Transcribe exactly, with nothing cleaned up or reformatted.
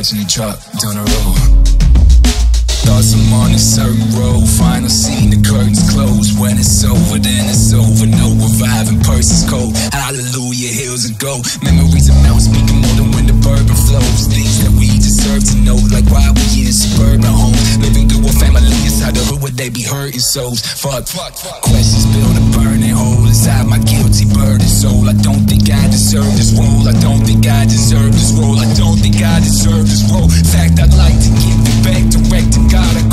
watching the truck down the road. Thoughts I'm on a certain road, final scene, the curtains close. When it's over, then it's over. No reviving, purse is cold. Hallelujah, hills and gold. Memories of mouth speaking more than when the bourbon flows. Things that we deserve to know, like why we in suburban homes, living through a family inside the hood where they be hurting souls. Fuck, fuck, fuck. Questions build a burning hole inside my guilty burdened soul. I don't think I deserve this role. I don't think I deserve this role. I don't think I deserve this role. Fact, I'd like to give it back direct to God. I